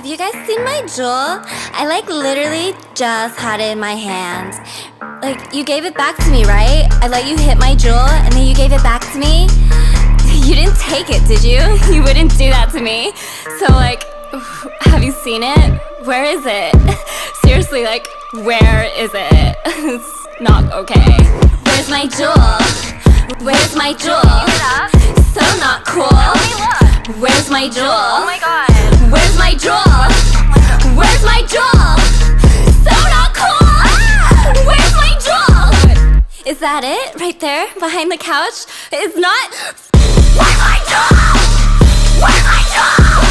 have you guys seen my jewel? I like literally just had it in my hands. Like, you gave it back to me, right? I let you hit my jewel and then you gave it back to me. You didn't take it, did you? You wouldn't do that to me. So like, have you seen it? Where is it? Seriously, like, where is it? It's not okay. Where's my jewel? Where's my jewel? So not cool. Where's my jewel? Oh my god. Where's my jewel? Where's my jewel? So not cool. Where's my jewel? Is that it? Right there? Behind the couch? It's not. Where's my jewel? Where's my jewel?